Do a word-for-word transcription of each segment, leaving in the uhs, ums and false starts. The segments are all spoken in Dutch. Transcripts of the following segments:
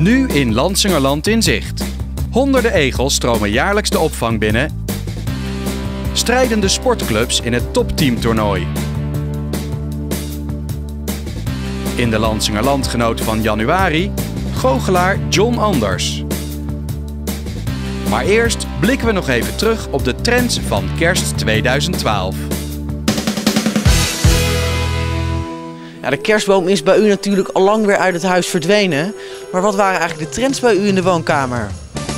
Nu in Lansingerland in zicht. Honderden egels stromen jaarlijks de opvang binnen. Strijdende sportclubs in het topteamtoernooi. In de Lansingerlandgenoot van januari, goochelaar John Anders. Maar eerst blikken we nog even terug op de trends van kerst tweeduizend twaalf. Ja, de kerstboom is bij u natuurlijk al lang weer uit het huis verdwenen. Maar wat waren eigenlijk de trends bij u in de woonkamer?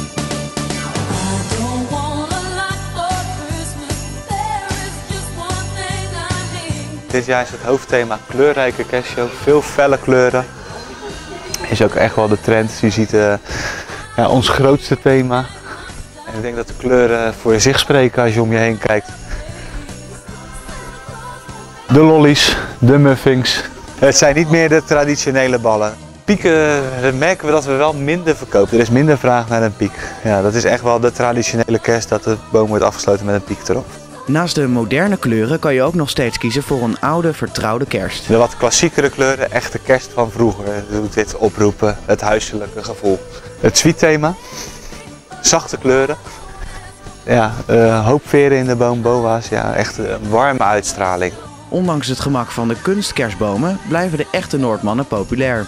Dit jaar is het hoofdthema kleurrijke kerstshow, veel felle kleuren. Is ook echt wel de trend. Je ziet uh, ja, ons grootste thema. En ik denk dat de kleuren voor zich spreken als je om je heen kijkt. De lollies, de muffins. Het zijn niet meer de traditionele ballen. Pieken merken we dat we wel minder verkopen. Er is minder vraag naar een piek. Ja, dat is echt wel de traditionele kerst, dat de boom wordt afgesloten met een piek erop. Naast de moderne kleuren kan je ook nog steeds kiezen voor een oude, vertrouwde kerst. De wat klassiekere kleuren, echte kerst van vroeger, doet dit oproepen, het huiselijke gevoel. Het sweet thema, zachte kleuren, ja, uh, hoop veren in de boom, boa's, ja, echt een warme uitstraling. Ondanks het gemak van de kunstkerstbomen blijven de echte Noordmannen populair.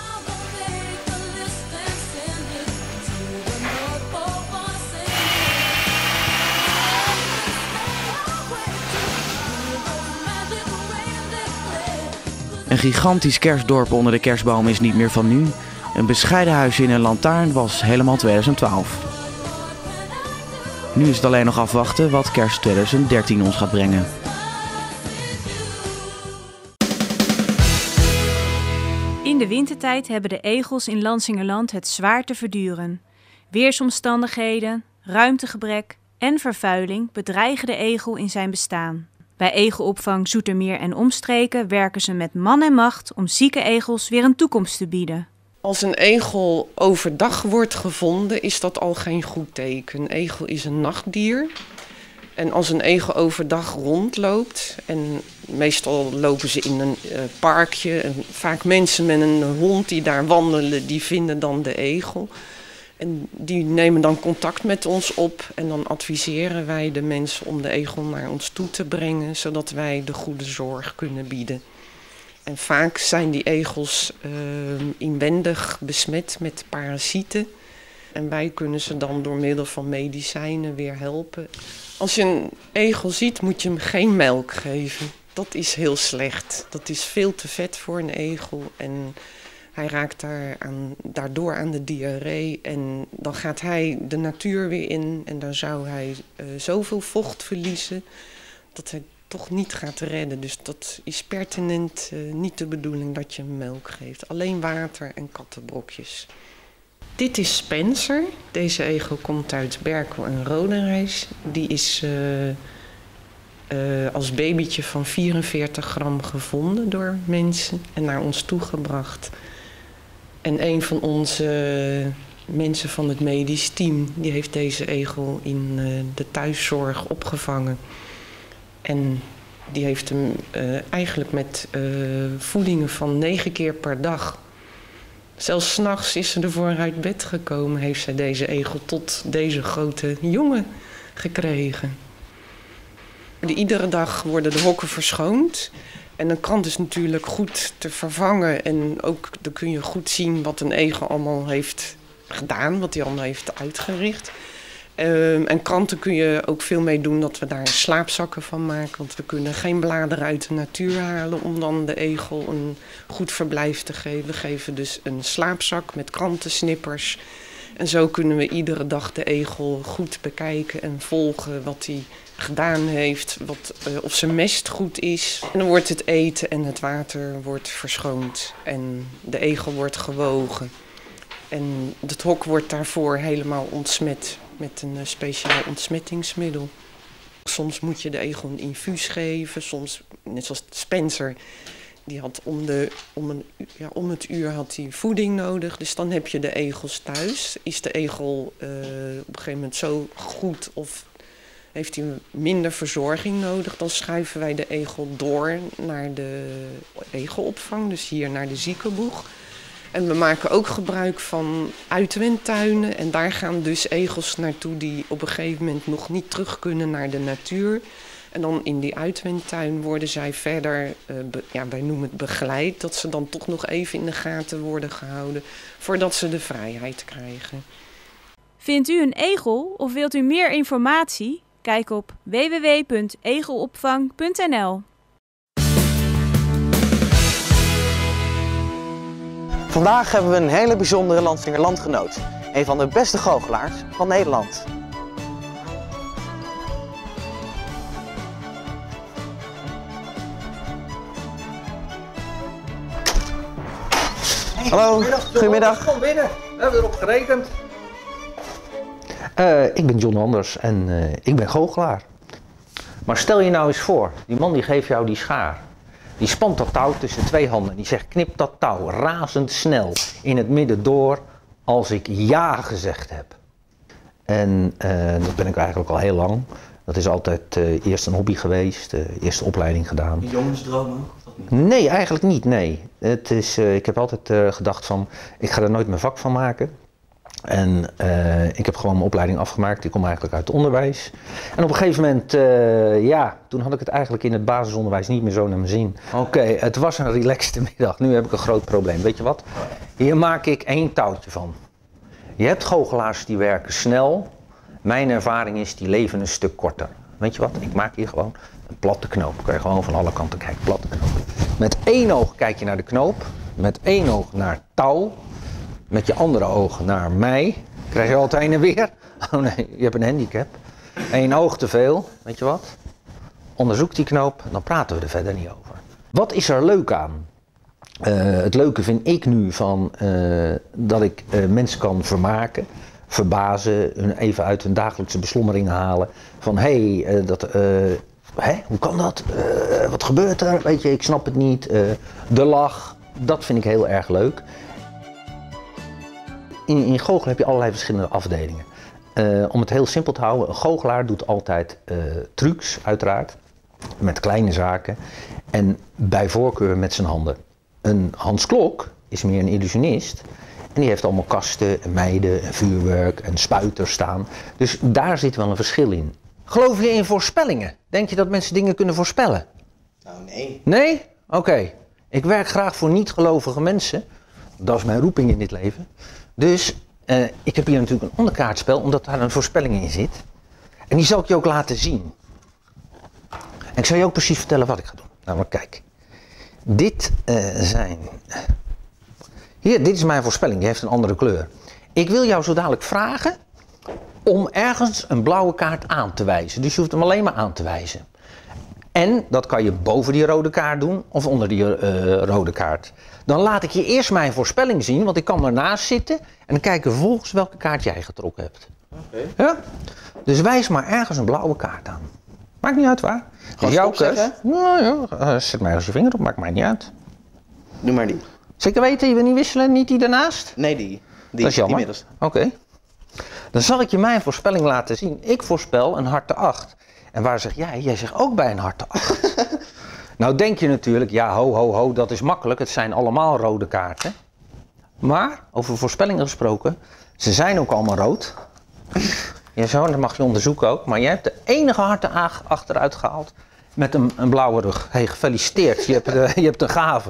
Een gigantisch kerstdorp onder de kerstboom is niet meer van nu. Een bescheiden huisje in een lantaarn was helemaal tweeduizend twaalf. Nu is het alleen nog afwachten wat kerst tweeduizend dertien ons gaat brengen. In de wintertijd hebben de egels in Lansingerland het zwaar te verduren. Weersomstandigheden, ruimtegebrek en vervuiling bedreigen de egel in zijn bestaan. Bij egelopvang Zoetermeer en omstreken werken ze met man en macht om zieke egels weer een toekomst te bieden. Als een egel overdag wordt gevonden, is dat al geen goed teken. Een egel is een nachtdier. En als een egel overdag rondloopt, en meestal lopen ze in een uh, parkje, en vaak mensen met een hond die daar wandelen, die vinden dan de egel. En die nemen dan contact met ons op en dan adviseren wij de mensen om de egel naar ons toe te brengen, zodat wij de goede zorg kunnen bieden. En vaak zijn die egels uh, inwendig besmet met parasieten. En wij kunnen ze dan door middel van medicijnen weer helpen. Als je een egel ziet, moet je hem geen melk geven. Dat is heel slecht. Dat is veel te vet voor een egel. En hij raakt daar aan, daardoor aan de diarree. En dan gaat hij de natuur weer in. En dan zou hij uh, zoveel vocht verliezen dat hij toch niet gaat redden. Dus dat is pertinent uh, niet de bedoeling dat je hem melk geeft. Alleen water en kattenbrokjes. Dit is Spencer. Deze egel komt uit Berkel en Rodenrijs. Die is uh, uh, als babytje van vierenveertig gram gevonden door mensen en naar ons toegebracht. En een van onze mensen van het medisch team, die heeft deze egel in uh, de thuiszorg opgevangen. En die heeft hem uh, eigenlijk met uh, voedingen van negen keer per dag. Zelfs 's nachts is ze ervoor uit bed gekomen, heeft zij deze egel tot deze grote jongen gekregen. Iedere dag worden de hokken verschoond. En een krant is natuurlijk goed te vervangen. En ook dan kun je goed zien wat een egel allemaal heeft gedaan, wat hij allemaal heeft uitgericht. Um, en kranten kun je ook veel mee doen dat we daar slaapzakken van maken. Want we kunnen geen bladeren uit de natuur halen om dan de egel een goed verblijf te geven. We geven dus een slaapzak met krantensnippers. En zo kunnen we iedere dag de egel goed bekijken en volgen wat hij gedaan heeft. Wat, uh, of zijn mest goed is. En dan wordt het eten en het water wordt verschoond. En de egel wordt gewogen. En het hok wordt daarvoor helemaal ontsmet met een speciaal ontsmettingsmiddel. Soms moet je de egel een infuus geven, soms, net zoals Spencer, die had om, de, om, een, ja, om het uur had hij voeding nodig. Dus dan heb je de egels thuis. Is de egel uh, op een gegeven moment zo goed of heeft hij minder verzorging nodig, dan schuiven wij de egel door naar de egelopvang, dus hier naar de ziekenboeg. En we maken ook gebruik van uitwendtuinen. En daar gaan dus egels naartoe die op een gegeven moment nog niet terug kunnen naar de natuur. En dan in die uitwendtuin worden zij verder, uh, be, ja, wij noemen het begeleid. Dat ze dan toch nog even in de gaten worden gehouden voordat ze de vrijheid krijgen. Vindt u een egel of wilt u meer informatie? Kijk op w w w punt egelopvang punt n l. Vandaag hebben we een hele bijzondere Lansinger landgenoot. Een van de beste goochelaars van Nederland. Hallo, goedemiddag. Kom binnen, we hebben erop gerekend. Uh, ik ben John Anders en uh, ik ben goochelaar. Maar stel je nou eens voor, die man die geeft jou die schaar. Die spant dat touw tussen twee handen. Die zegt knip dat touw razendsnel in het midden door als ik ja gezegd heb. En uh, dat ben ik eigenlijk al heel lang. Dat is altijd uh, eerst een hobby geweest, uh, eerst een opleiding gedaan. Een jongensdroom ook? Of dat niet? Nee, eigenlijk niet, nee. Het is, uh, ik heb altijd uh, gedacht van, ik ga er nooit mijn vak van maken. En uh, ik heb gewoon mijn opleiding afgemaakt. Ik kom eigenlijk uit het onderwijs. En op een gegeven moment, uh, ja, toen had ik het eigenlijk in het basisonderwijs niet meer zo naar mijn zin. Oké, okay, het was een relaxte middag. Nu heb ik een groot probleem. Weet je wat? Hier maak ik één touwtje van. Je hebt goochelaars die werken snel. Mijn ervaring is, die leven een stuk korter. Weet je wat? Ik maak hier gewoon een platte knoop. Dan kan je gewoon van alle kanten kijken. Platte knoop. Met één oog kijk je naar de knoop. Met één oog naar het touw. Met je andere oog naar mij. Krijg je altijd heen en weer. Oh nee, je hebt een handicap. Eén oog te veel. Weet je wat? Onderzoek die knoop. Dan praten we er verder niet over. Wat is er leuk aan? Uh, het leuke vind ik nu van uh, dat ik uh, mensen kan vermaken. Verbazen, hun even uit hun dagelijkse beslommeringen halen. Van hé, hey, uh, dat, uh, hè, hoe kan dat? Uh, wat gebeurt er? Weet je, ik snap het niet. Uh, de lach, dat vind ik heel erg leuk. In, in goochelen heb je allerlei verschillende afdelingen. Uh, om het heel simpel te houden, een goochelaar doet altijd uh, trucs, uiteraard. Met kleine zaken. En bij voorkeur met zijn handen. Een Hans Klok is meer een illusionist. En die heeft allemaal kasten, meiden, en vuurwerk en spuiters staan. Dus daar zit wel een verschil in. Geloof je in voorspellingen? Denk je dat mensen dingen kunnen voorspellen? Nou, nee. Nee? Oké. Okay. Ik werk graag voor niet-gelovige mensen. Dat is mijn roeping in dit leven. Dus uh, ik heb hier natuurlijk een onderkaartspel, omdat daar een voorspelling in zit. En die zal ik je ook laten zien. En ik zal je ook precies vertellen wat ik ga doen. Nou, maar kijk. Dit uh, zijn... Hier, dit is mijn voorspelling, die heeft een andere kleur. Ik wil jou zo dadelijk vragen om ergens een blauwe kaart aan te wijzen. Dus je hoeft hem alleen maar aan te wijzen. En dat kan je boven die rode kaart doen of onder die uh, rode kaart. Dan laat ik je eerst mijn voorspelling zien, want ik kan ernaast zitten en dan kijken we vervolgens welke kaart jij getrokken hebt. Oké. Ja? Dus wijs maar ergens een blauwe kaart aan. Maakt niet uit waar. Gewoon jouw keus. Nou ja, uh, zet maar ergens je vinger op, maakt mij niet uit. Doe maar die. Zeker weten, je wil niet wisselen, niet die daarnaast? Nee, die. die dat is jammer. Oké. Okay. Dan zal ik je mijn voorspelling laten zien. Ik voorspel een harte acht. En waar zeg jij? Jij zegt ook bij een harte acht. Nou denk je natuurlijk, ja ho ho ho, dat is makkelijk. Het zijn allemaal rode kaarten. Maar, over voorspellingen gesproken, ze zijn ook allemaal rood. Ja zo, dat mag je onderzoeken ook. Maar jij hebt de enige harte achteruit gehaald met een, een blauwe rug. Hé, hey, gefeliciteerd, je hebt, uh, je hebt een gave.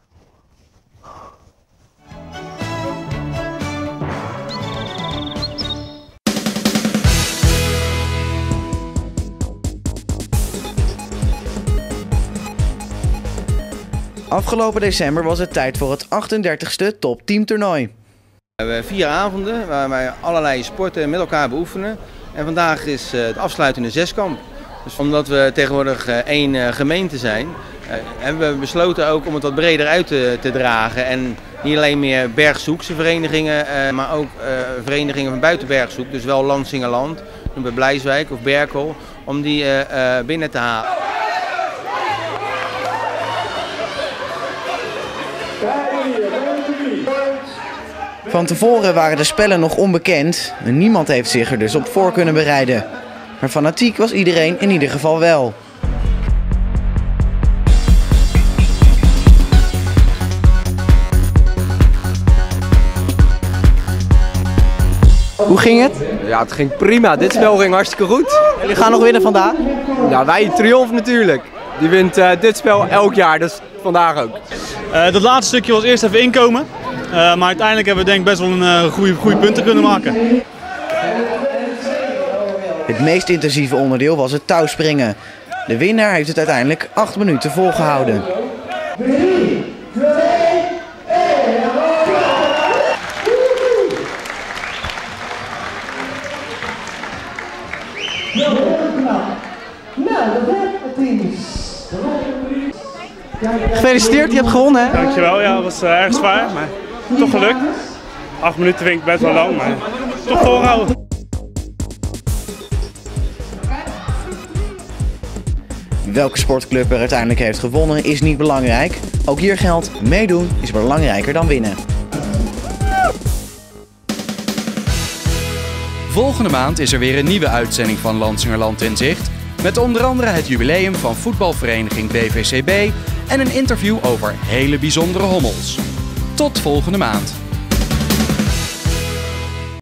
Afgelopen december was het tijd voor het achtendertigste Top Team toernooi. We hebben vier avonden waar wij allerlei sporten met elkaar beoefenen. En vandaag is het afsluitende zeskamp. Dus omdat we tegenwoordig één gemeente zijn, hebben we besloten ook om het wat breder uit te, te dragen. En niet alleen meer Bergzoekse verenigingen, maar ook verenigingen van buiten Bergzoek. Dus wel Lansingerland, bij Blijswijk of Berkel, om die binnen te halen. Van tevoren waren de spellen nog onbekend en niemand heeft zich er dus op voor kunnen bereiden. Maar fanatiek was iedereen in ieder geval wel. Hoe ging het? Ja, het ging prima. Dit spel ging hartstikke goed. Jullie gaan nog winnen vandaag? Ja, wij Triomf natuurlijk. Die wint uh, dit spel elk jaar, dus vandaag ook. Uh, dat laatste stukje was eerst even inkomen. Uh, maar uiteindelijk hebben we denk ik best wel een uh, goede, goede punten kunnen maken. Het meest intensieve onderdeel was het touwspringen. De winnaar heeft het uiteindelijk acht minuten volgehouden. Gefeliciteerd, je hebt gewonnen, hè? Dankjewel, ja, dat was uh, erg zwaar, maar toch gelukt. Acht minuten vind ik best wel lang, maar toch volhouden. Welke sportclub er uiteindelijk heeft gewonnen is niet belangrijk. Ook hier geldt, meedoen is belangrijker dan winnen. Volgende maand is er weer een nieuwe uitzending van Lansingerland in zicht. Met onder andere het jubileum van voetbalvereniging B V C B en een interview over hele bijzondere hommels. Tot volgende maand.